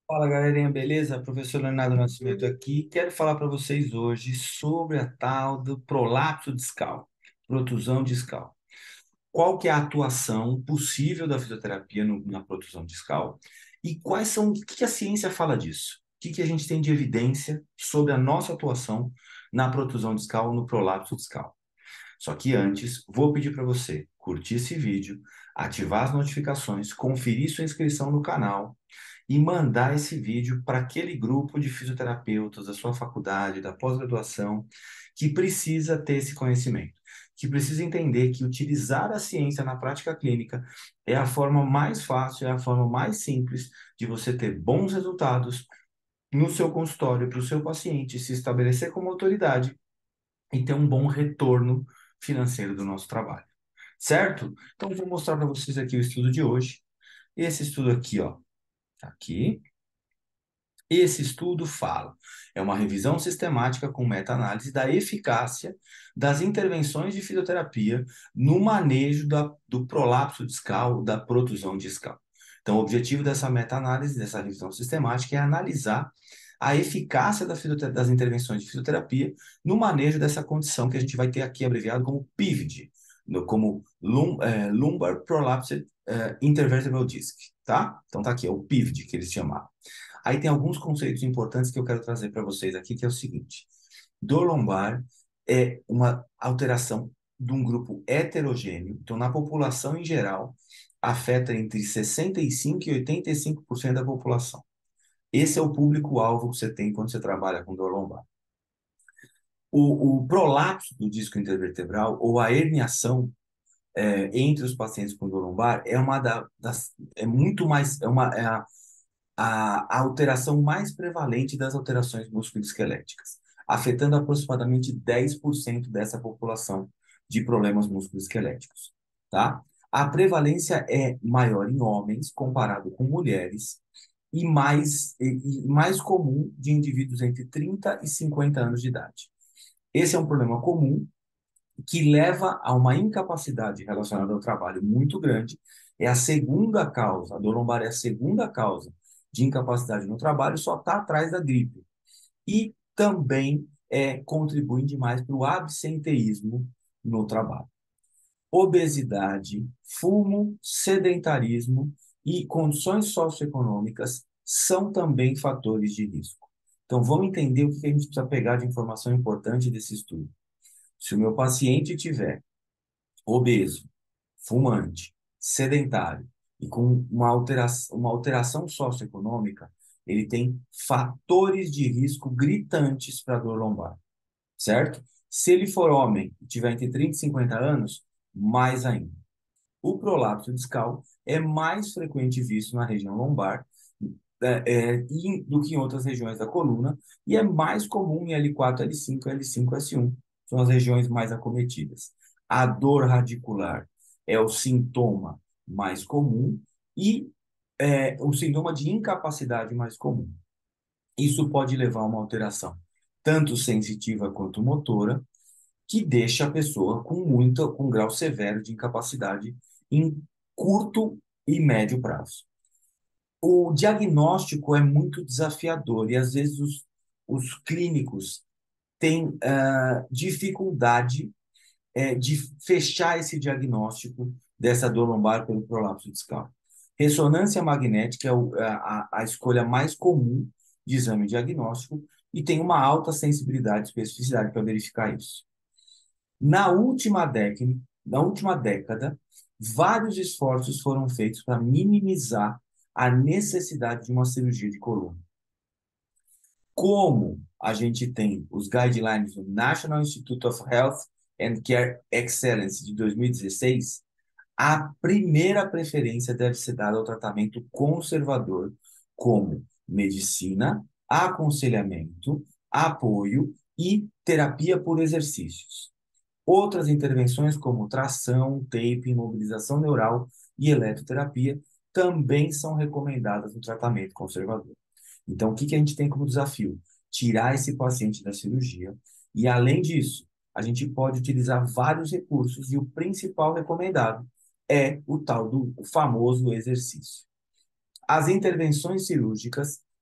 Fala galerinha, beleza? Professor Leonardo Nascimento aqui. Quero falar para vocês hoje sobre a tal do prolapso discal, protusão discal. Qual que é a atuação possível da fisioterapia na protusão discal e quais são, o que a ciência fala disso? O que a gente tem de evidência sobre a nossa atuação na protusão discal, no prolapso discal? Só que antes, vou pedir para você curtir esse vídeo, ativar as notificações, conferir sua inscrição no canal e mandar esse vídeo para aquele grupo de fisioterapeutas da sua faculdade, da pós-graduação, que precisa ter esse conhecimento, que precisa entender que utilizar a ciência na prática clínica é a forma mais fácil, é a forma mais simples de você ter bons resultados no seu consultório para o seu paciente se estabelecer como autoridade e ter um bom retorno financeiro do nosso trabalho. Certo? Então, vou mostrar para vocês aqui o estudo de hoje. Esse estudo aqui, ó, tá aqui. Esse estudo fala, é uma revisão sistemática com meta-análise da eficácia das intervenções de fisioterapia no manejo do prolapso discal, da protusão discal. Então, o objetivo dessa meta-análise, dessa revisão sistemática, é analisar a eficácia das intervenções de fisioterapia no manejo dessa condição que a gente vai ter aqui abreviado como PIVD, como Lumbar Prolapsed Intervertebral Disc, tá? Então tá aqui, é o PIVD que eles chamaram. Aí tem alguns conceitos importantes que eu quero trazer para vocês aqui, que é o seguinte: dor lombar é uma alteração de um grupo heterogêneo, então na população em geral, afeta entre 65% e 85% da população. Esse é o público-alvo que você tem quando você trabalha com dor lombar. O prolapso do disco intervertebral ou a herniação entre os pacientes com dor lombar é uma das, é muito mais, é a alteração mais prevalente das alterações musculoesqueléticas, afetando aproximadamente 10% dessa população de problemas musculoesqueléticos, tá? A prevalência é maior em homens comparado com mulheres e mais comum de indivíduos entre 30 e 50 anos de idade. Esse é um problema comum que leva a uma incapacidade relacionada ao trabalho muito grande. É a segunda causa, a dor lombar é a segunda causa de incapacidade no trabalho, só está atrás da gripe. E também contribui demais para o absenteísmo no trabalho. Obesidade, fumo, sedentarismo e condições socioeconômicas são também fatores de risco. Então, vamos entender o que a gente precisa pegar de informação importante desse estudo. Se o meu paciente tiver obeso, fumante, sedentário e com uma alteração socioeconômica, ele tem fatores de risco gritantes para dor lombar, certo? Se ele for homem e tiver entre 30 e 50 anos, mais ainda. O prolapso discal é mais frequente visto na região lombar do que em outras regiões da coluna e é mais comum em L4, L5, L5, S1. São as regiões mais acometidas. A dor radicular é o sintoma mais comum e o sintoma de incapacidade mais comum. Isso pode levar a uma alteração tanto sensitiva quanto motora, que deixa a pessoa com um grau severo de incapacidade em curto e médio prazo. O diagnóstico é muito desafiador e às vezes os clínicos têm dificuldade de fechar esse diagnóstico dessa dor lombar pelo prolapso discal. Ressonância magnética é a escolha mais comum de exame diagnóstico e tem uma alta sensibilidade e especificidade para verificar isso. Na última década, vários esforços foram feitos para minimizar a necessidade de uma cirurgia de coluna. Como a gente tem os guidelines do National Institute of Health and Care Excellence de 2016, a primeira preferência deve ser dada ao tratamento conservador, como medicina, aconselhamento, apoio e terapia por exercícios. Outras intervenções, como tração, tape, imobilização neural e eletroterapia, também são recomendadas no tratamento conservador. Então, o que a gente tem como desafio? Tirar esse paciente da cirurgia. E, além disso, a gente pode utilizar vários recursos e o principal recomendado é o tal do famoso exercício. As intervenções cirúrgicas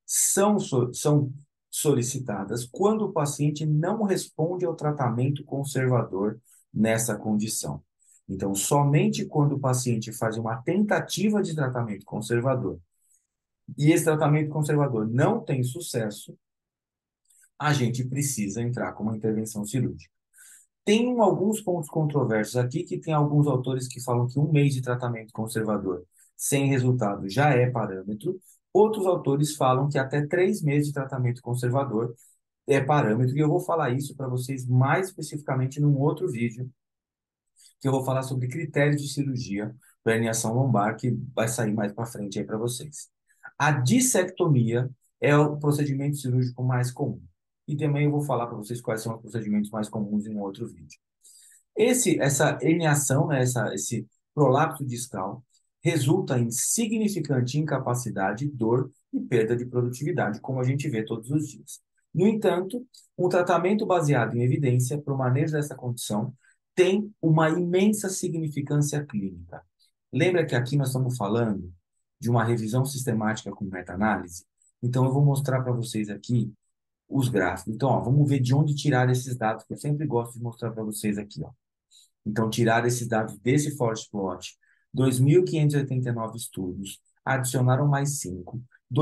são solicitadas quando o paciente não responde ao tratamento conservador nessa condição. Então, somente quando o paciente faz uma tentativa de tratamento conservador e esse tratamento conservador não tem sucesso, a gente precisa entrar com uma intervenção cirúrgica. Tem alguns pontos controversos aqui, que tem alguns autores que falam que 1 mês de tratamento conservador sem resultado já é parâmetro. Outros autores falam que até 3 meses de tratamento conservador é parâmetro. E eu vou falar isso para vocês mais especificamente num outro vídeo, que eu vou falar sobre critérios de cirurgia para herniação lombar, que vai sair mais para frente aí para vocês. A dissectomia é o procedimento cirúrgico mais comum. E também eu vou falar para vocês quais são os procedimentos mais comuns em um outro vídeo. Essa herniação, né, esse prolapso discal, resulta em significante incapacidade, dor e perda de produtividade, como a gente vê todos os dias. No entanto, um tratamento baseado em evidência para o manejo dessa condição tem uma imensa significância clínica. Lembra que aqui nós estamos falando de uma revisão sistemática com meta-análise? Então, eu vou mostrar para vocês aqui os gráficos. Então, ó, vamos ver de onde tirar esses dados, que eu sempre gosto de mostrar para vocês aqui, ó. Então, tirar esses dados desse forest plot, 2.589 estudos, adicionaram mais 5,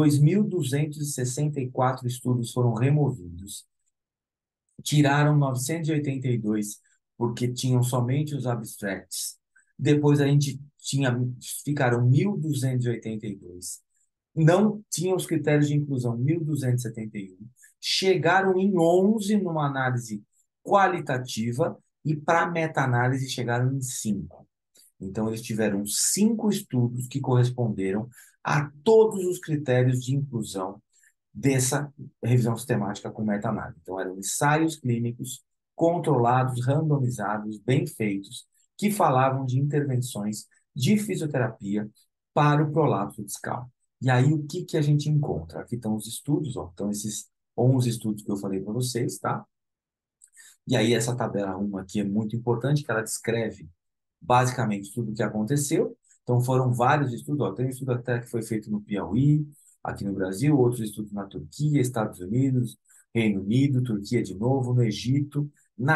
2.264 estudos foram removidos, tiraram 982 porque tinham somente os abstracts. Depois a gente ficaram 1.282. Não tinham os critérios de inclusão 1.271. Chegaram em 11 numa análise qualitativa e para meta-análise chegaram em 5. Então, eles tiveram 5 estudos que corresponderam a todos os critérios de inclusão dessa revisão sistemática com meta-análise. Então, eram ensaios clínicos controlados, randomizados, bem feitos, que falavam de intervenções de fisioterapia para o prolapso discal. E aí, o que que a gente encontra? Aqui estão os estudos, ó, então esses 11 estudos que eu falei para vocês, tá? E aí, essa tabela 1 aqui é muito importante, que ela descreve basicamente tudo o que aconteceu. Então, foram vários estudos. Ó, tem um estudo até que foi feito no Piauí, aqui no Brasil, outros estudos na Turquia, Estados Unidos, Reino Unido, Turquia de novo, no Egito,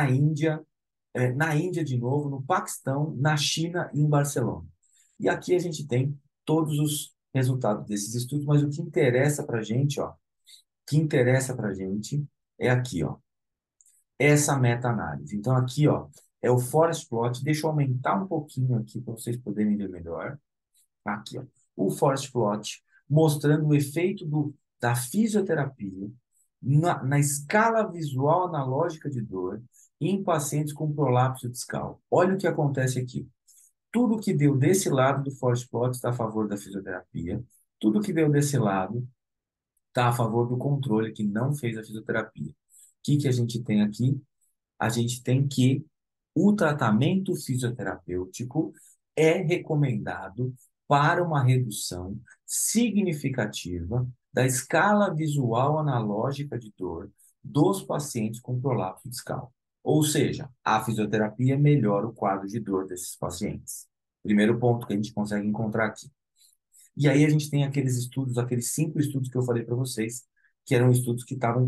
na Índia de novo, no Paquistão, na China e em Barcelona. E aqui a gente tem todos os resultados desses estudos, mas o que interessa para a gente, ó, o que interessa para a gente é aqui, ó, essa meta-análise. Então, aqui, ó, é o forest plot. Deixa eu aumentar um pouquinho aqui para vocês poderem ver melhor. Aqui, ó, o forest plot mostrando o efeito da fisioterapia na escala visual analógica de dor em pacientes com prolapso discal. Olha o que acontece aqui. Tudo que deu desse lado do forest plot está a favor da fisioterapia. Tudo que deu desse lado está a favor do controle que não fez a fisioterapia. O que que a gente tem aqui? A gente tem que o tratamento fisioterapêutico é recomendado para uma redução significativa da escala visual analógica de dor dos pacientes com prolapso discal. Ou seja, a fisioterapia melhora o quadro de dor desses pacientes. Primeiro ponto que a gente consegue encontrar aqui. E aí a gente tem aqueles estudos, aqueles 5 estudos que eu falei para vocês, que eram estudos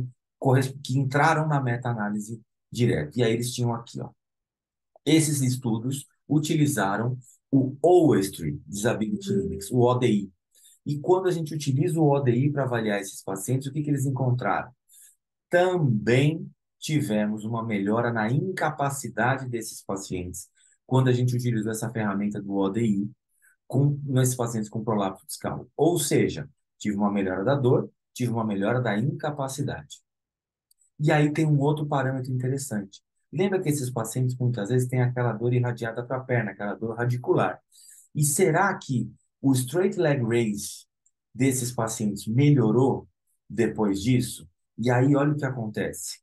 que entraram na meta-análise direto. E aí eles tinham aqui, ó. Esses estudos utilizaram o OSTRI, Disability Index, o ODI. E quando a gente utiliza o ODI para avaliar esses pacientes, o que que eles encontraram? Também tivemos uma melhora na incapacidade desses pacientes quando a gente utilizou essa ferramenta do ODI nesses pacientes com prolapso discal. Ou seja, tive uma melhora da dor, tive uma melhora da incapacidade. E aí tem um outro parâmetro interessante. Lembra que esses pacientes muitas vezes têm aquela dor irradiada para a perna, aquela dor radicular. E será que o straight leg raise desses pacientes melhorou depois disso? E aí olha o que acontece.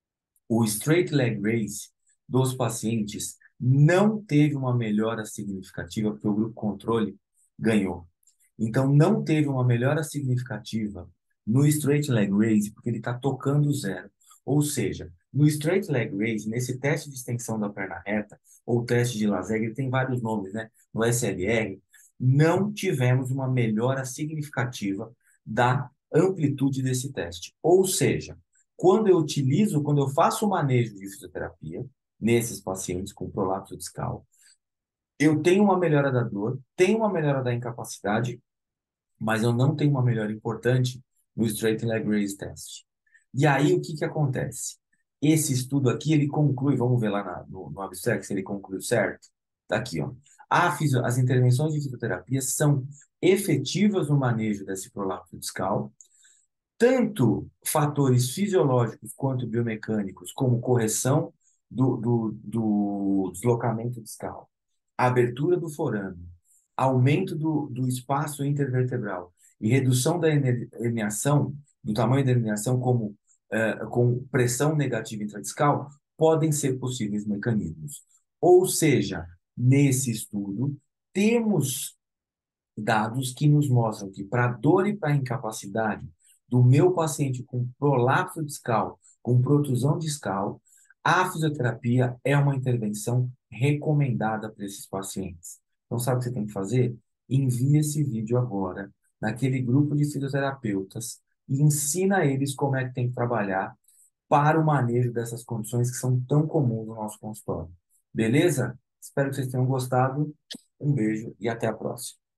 O straight leg raise dos pacientes não teve uma melhora significativa porque o grupo controle ganhou. Então, não teve uma melhora significativa no straight leg raise, porque ele está tocando zero. Ou seja, no straight leg raise, nesse teste de extensão da perna reta, ou teste de Lazegue, ele tem vários nomes, né? No SLR, não tivemos uma melhora significativa da amplitude desse teste. Ou seja, quando eu faço o manejo de fisioterapia nesses pacientes com prolapso discal, eu tenho uma melhora da dor, tenho uma melhora da incapacidade, mas eu não tenho uma melhora importante no Straight Leg Raise Test. E aí, o que que acontece? Esse estudo aqui, ele conclui, vamos ver lá no abstract se ele conclui certo? Tá aqui, ó. As intervenções de fisioterapia são efetivas no manejo desse prolapso discal, tanto fatores fisiológicos quanto biomecânicos, como correção do deslocamento discal, abertura do forame, aumento do espaço intervertebral e redução da herniação, do tamanho da herniação com pressão negativa intradiscal, podem ser possíveis mecanismos. Ou seja, nesse estudo, temos dados que nos mostram que para dor e para incapacidade do meu paciente com prolapso discal, com protusão discal, a fisioterapia é uma intervenção recomendada para esses pacientes. Então, sabe o que você tem que fazer? Envie esse vídeo agora naquele grupo de fisioterapeutas e ensina eles como é que tem que trabalhar para o manejo dessas condições que são tão comuns no nosso consultório. Beleza? Espero que vocês tenham gostado. Um beijo e até a próxima.